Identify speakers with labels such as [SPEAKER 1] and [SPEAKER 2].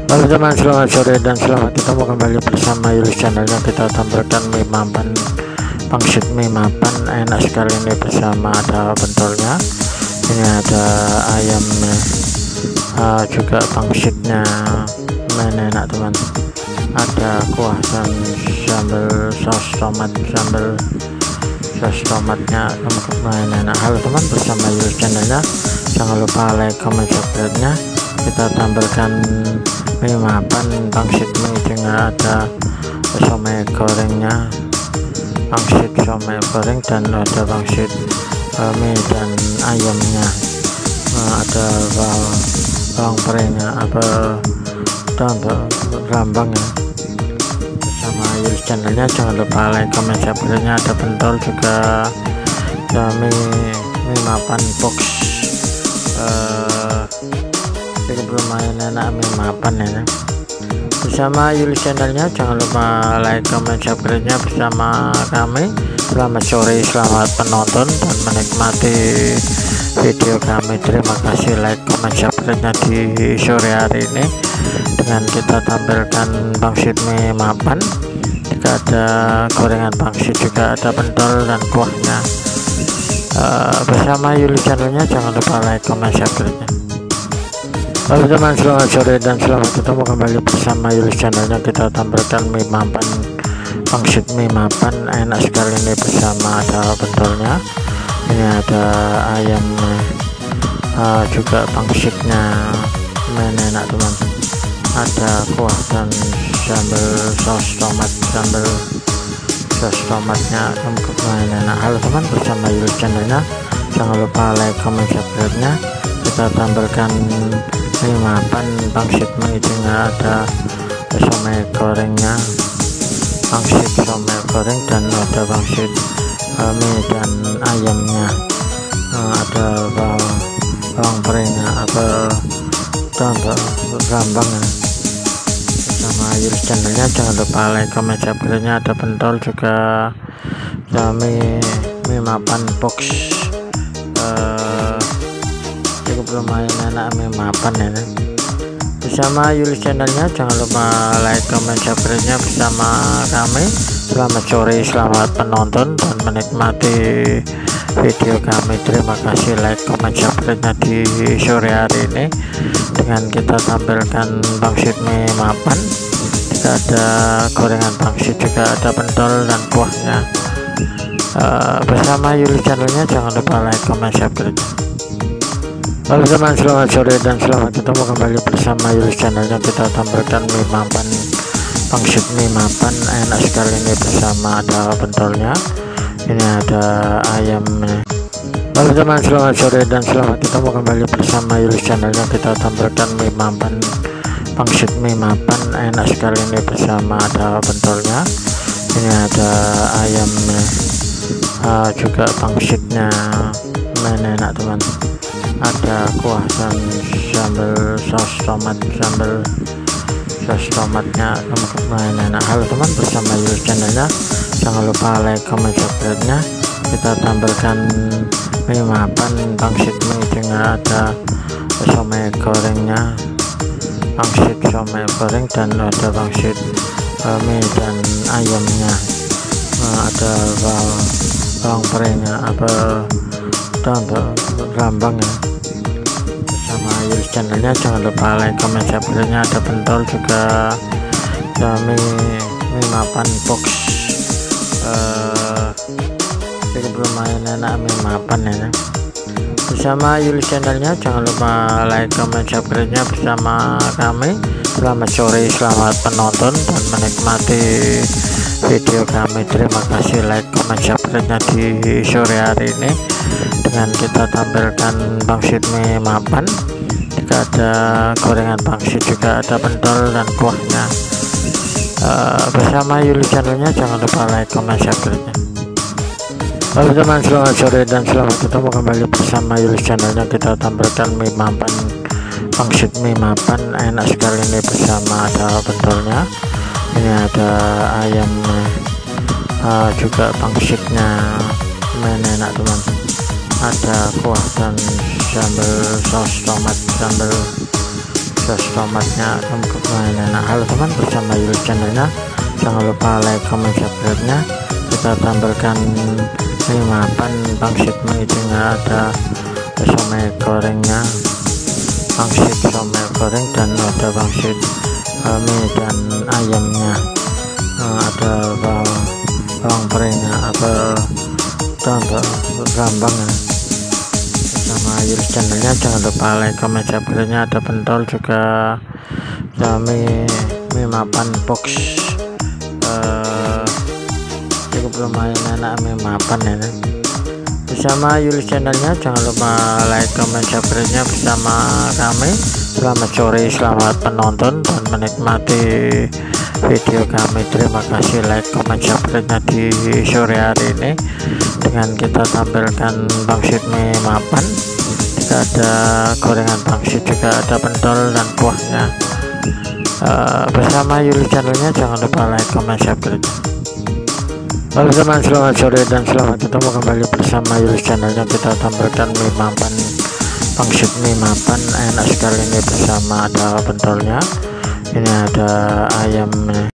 [SPEAKER 1] Halo teman, selamat sore dan selamat ketemu kembali bersama Yulis channelnya. Kita tampilkan mie mapan, pangsit mie mapan enak sekali ini, bersama ada pentolnya, ini ada ayamnya, juga pangsitnya enak teman, ada kuah dan sambal saus tomat, sambal saus tomatnya enak. Halo teman, bersama Yulis channelnya, jangan lupa like, comment, subscribe-nya. Kita tampilkan mie mapan pangsit mie dengan ada somai gorengnya, pangsit somai goreng, dan ada pangsit mie dan ayamnya, ada bawang perenya, apa rambang ya. Bersama Yulis channelnya, jangan lupa like, comment, subscribe-nya. Ada pentol juga, mie mapan box, lumayan enak mie mapan ya. Bersama Yulis channelnya, jangan lupa like, comment, subscribe-nya bersama kami. Selamat sore, selamat menonton dan menikmati video kami. Terima kasih like, comment, subscribe-nya di sore hari ini. Dengan kita tampilkan pangsit mie mapan, juga ada gorengan pangsit, juga ada pentol dan kuahnya. Bersama Yulis channelnya, jangan lupa like, comment, subscribe-nya. Halo teman, selamat sore dan selamat ketemu kembali bersama Yulis channelnya. Kita tampilkan mie mapan, pangsit mie mapan enak sekali ini, bersama ada pentolnya, ini ada ayamnya, juga pangsitnya enak teman, ada kuah dan sambal saus tomat, sambal saus tomatnya enak. Halo teman, bersama Yulis channelnya, jangan lupa like, comment, subscribe-nya. Kita tampilkan mie mapan pangsit mie dengan ada somai gorengnya, pangsit somai goreng, dan ada pangsit mie dan ayamnya, ada bawang perenya, apa rambang ya. Bersama Yulis channelnya, jangan lupa like, comment, subscribe-nya. Ada pentol juga, mie mapan box, lumayan enak mie mapan ya. Bersama Yulis channelnya, jangan lupa like, comment, subscribe-nya bersama kami. Selamat sore, selamat menonton dan menikmati video kami. Terima kasih like, comment, subscribe-nya di sore hari ini. Dengan kita tampilkan pangsit mie mapan, juga ada gorengan pangsit, juga ada pentol dan kuahnya. Bersama Yulis channelnya, jangan lupa like, comment, subscribe-nya. Halo teman, selamat sore dan selamat ketemu kembali bersama Yulis channelnya. Kita tampilkan mie mapan, pangsit mie mapan enak sekali ini, bersama ada pentolnya, ini ada ayamnya. Halo teman, selamat sore dan selamat ketemu kembali bersama Yulis channelnya. Kita tampilkan mie mapan, pangsit mie mapan enak sekali ini, bersama ada pentolnya, ini ada ayamnya, juga pangsitnya enak teman, ada kuah dan sambal saus tomat, sambal saus tomatnya enak. Halo teman, bersama Yulis channelnya, jangan lupa like, comment, subscribe-nya. Kita tampilkan mie mapan pangsit mie dengan ada somai gorengnya, pangsit somai goreng, dan ada pangsit mie dan ayamnya, ada bawang perenya, apa rambang ya. Bersama Yulis channelnya, jangan lupa like, comment, subscribe-nya. Ada pentol juga, mie mapan box, lumayan enak mie mapan ya. Bersama Yulis channelnya, jangan lupa like, comment, subscribe-nya bersama kami. Selamat sore, selamat menonton dan menikmati video kami. Terima kasih like, comment, subscribe-nya di sore hari ini. Dengan kita tampilkan pangsit mie mapan, juga ada gorengan pangsit, juga ada pentol dan kuahnya. Bersama Yulis channelnya, jangan lupa like, comment, subscribe-nya. Halo teman, selamat sore dan selamat ketemu kembali bersama Yulis channelnya. Kita tampilkan mie mapan, pangsit mie mapan enak sekali ini, bersama ada pentolnya, ini ada ayamnya, juga pangsitnya enak teman, ada kuah dan sambal saus tomat, sambal saus tomatnya lumayan enak. Halo teman, bersama Yulus channelnya, jangan lupa like, comment, subscribe-nya. Kita tampilkan mie mapan pangsit mie, ada somai gorengnya, pangsit somai goreng, dan ada pangsit mie dan ayamnya, ada bawang gorengnya, ada gambang ya. Sama Yulus channelnya, jangan lupa like, comment, subscribe-nya. Ada pentol juga, mie mapan box, cukup lumayan enak mie mapan ini. Bersama Yulus channelnya, jangan lupa like, comment, subscribe-nya bersama kami. Selamat sore, selamat menonton dan menikmati video kami. Terima kasih like, comment, subscribe-nya di sore hari ini. Dengan kita tampilkan pangsit mie mapan, juga ada gorengan pangsit, juga ada pentol dan kuahnya. Bersama Yulus channelnya, jangan lupa like, comment, subscribe. Halo teman, selamat sore dan selamat ketemu kembali bersama Yulus channelnya. Kita tampilkan mie mapan pangsit mie mapan, enak sekali ini. Bersama ada pentolnya, ini ada ayam.